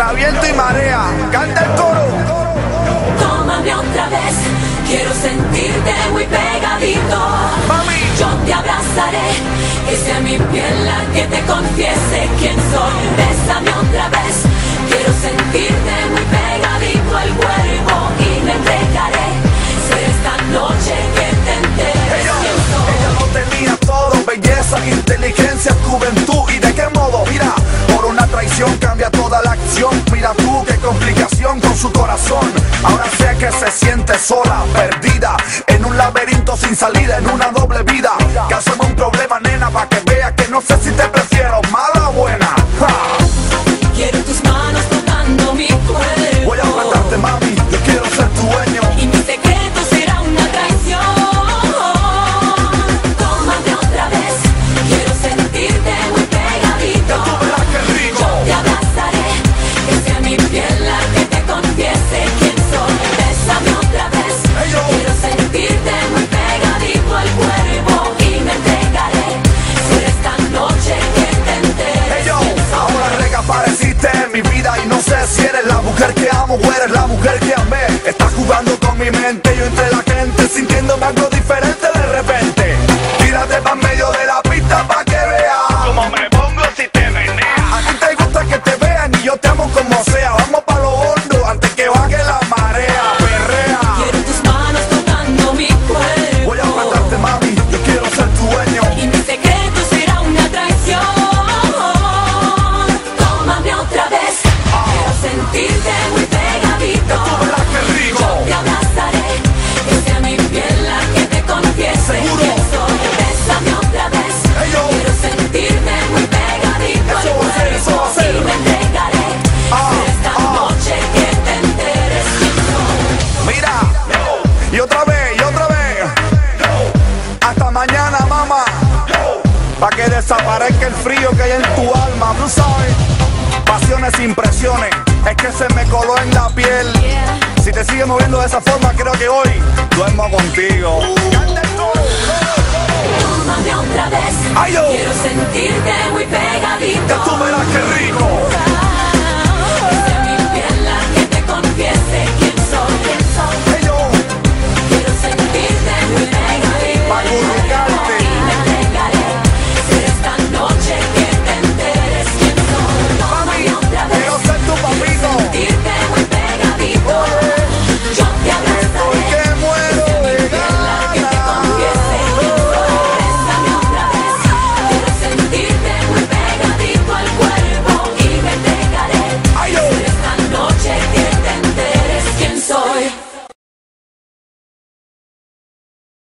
contra viento y marea. Canta el coro. Tómame otra vez, quiero sentirte muy pegadito. Mami, yo te abrazaré, que sea mi piel la que te confiese quién soy. Bésame otra vez, quiero sentirte muy pegadito al cuerpo y me entregaré. Será esta noche que te enteres quién soy. ella no tenía todo, belleza, inteligencia, juventud. ¿Y de qué modo? Mira, por una traición cambia toda la acción. Mira tú qué complicación con su corazón. Ahora sé que se siente sola, perdida, en un laberinto sin salida, en una doble vida. Cásame un problema, nena, pa' que vea que no sé si te prefiero, mala o buena. ¡Ja! Quiero tus manos tocando mi cuerpo. Voy a matarte, mami, yo quiero ser tu dueño. Y mi secreto será una traición. Tómame otra vez, quiero sentirte muy pegadito. Tú verás qué rico. Yo te abrazaré, que sea mi piel la que te confiese quién soy. Bésame otra vez, quiero sentirte muy pegadito al cuerpo y me entregaré. Será esta noche que te enteres quién soy. Ahora reapareciste en mi vida y no sé si eres la mujer que amo o eres la mujer que amé. Estás jugando con mi mente, yo entre la gente, sintiéndome algo diferente de repente. Tírate pa' medio de la pista pa' que veas Como me pongo si te meneas. a ti te gusta que te vean y yo te amo como sea. Vamos pa' lo hondo antes que baje la marea. Perrea. Quiero tus manos tocando mi cuerpo. Voy a matarte, mami, yo quiero ser tu dueño. Y mi secreto será una traición. Tómame otra vez, quiero sentirte muy pegadito. Tú verás qué rico. Yo te abrazaré, que sea mi piel la que te confiese Seguro. quién soy. Bésame otra vez, quiero sentirte muy pegadito al Eso va a ser, eso va a cuerpo ser. y me entregaré. Será esta noche que te enteres quién soy. Mira, y otra vez, y otra vez. Hasta mañana, mamá. Pa' que desaparezca el frío que hay en tu alma, tú sabes. Pasiones, impresiones, es que se me coló en la piel. Si te sigues moviendo de esa forma, creo que hoy duermo contigo. Canta el coro. Tómame otra vez, Ay, yo. quiero sentirte muy Que pegadito. tú verás qué rico.